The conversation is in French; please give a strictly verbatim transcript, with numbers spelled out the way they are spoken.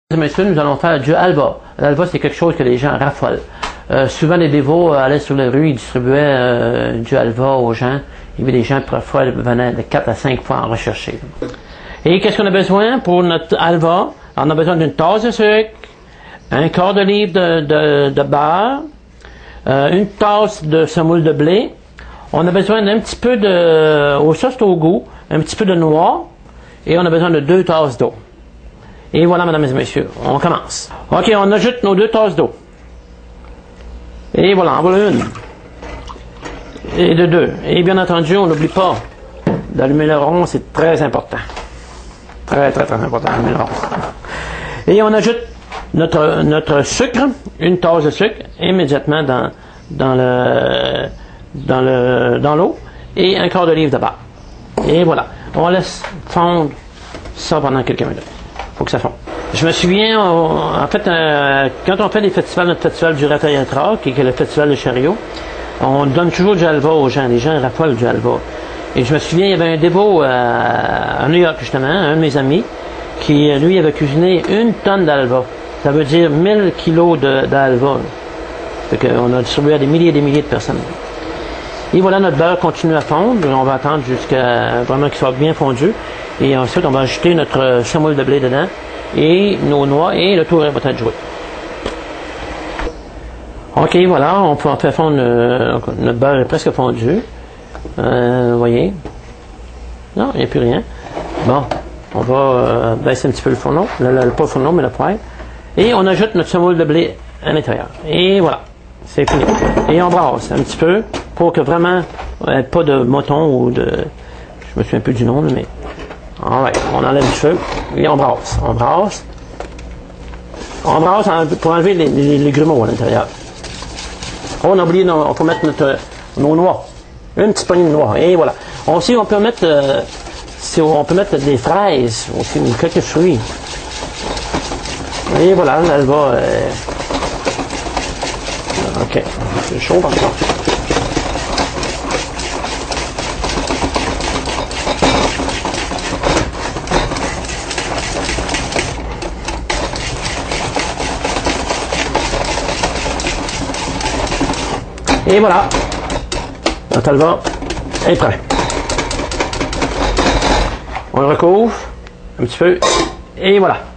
Messieurs, nous allons faire du halva. L'halva, c'est quelque chose que les gens raffolent. Euh, souvent, les dévots euh, allaient sur les rues, ils distribuaient euh, du halva aux gens. Il y avait des gens qui parfois venaient de quatre à cinq fois en rechercher. Et qu'est-ce qu'on a besoin pour notre halva? On a besoin d'une tasse de sucre, un quart de livre de, de, de beurre, euh, une tasse de semoule de blé. On a besoin d'un petit peu de, au sauce au goût, un petit peu de noix, et on a besoin de deux tasses d'eau. Et voilà, mesdames et messieurs, on commence. OK, on ajoute nos deux tasses d'eau. Et voilà, en voilà une. Et de deux. Et bien entendu, on n'oublie pas d'allumer le rond, c'est très important. Très, très, très important d'allumer le rond. Et on ajoute notre, notre sucre, une tasse de sucre, immédiatement dans, dans le, dans le, dans l'eau, et un quart de livre de beurre. Et voilà, on laisse fondre ça pendant quelques minutes. Faut que ça fonde. Je me souviens, on, en fait, euh, quand on fait des festivals, notre festival du Ratayatra, qui est le festival de chariot, on donne toujours du halva aux gens. Les gens raffolent du halva. Et je me souviens, il y avait un dévot euh, à New York, justement, un de mes amis, qui, lui, avait cuisiné une tonne d'halva. Ça veut dire mille kilos d'halva. Fait qu'on a distribué à des milliers et des milliers de personnes. Et voilà, notre beurre continue à fondre. On va attendre jusqu'à vraiment qu'il soit bien fondu. Et ensuite, on va ajouter notre semoule de blé dedans et nos noix et le tour va être joué. OK, voilà, on peut en faire fondre, euh, notre beurre est presque fondu. Euh, vous voyez? Non, il n'y a plus rien. Bon, on va euh, baisser un petit peu le fourneau, le, le, pas le fourneau, mais le poêle. Et on ajoute notre semoule de blé à l'intérieur. Et voilà, c'est fini. Et on brasse un petit peu pour que vraiment, euh, pas de mouton ou de... Je me souviens plus du nom, mais... Alright, on enlève du feu et on brasse. On brasse. On brasse pour enlever les, les, les grumeaux à l'intérieur. On a oublié, nos, on peut mettre notre, nos noix. Une petite poignée de noix. Et voilà. Aussi, on peut mettre, euh, si on peut mettre des fraises, aussi, quelques fruits. Et voilà, là, elle va. Euh... Ok. C'est chaud par contre. Et voilà, notre halva est prêt. On le recouvre un petit peu, et voilà.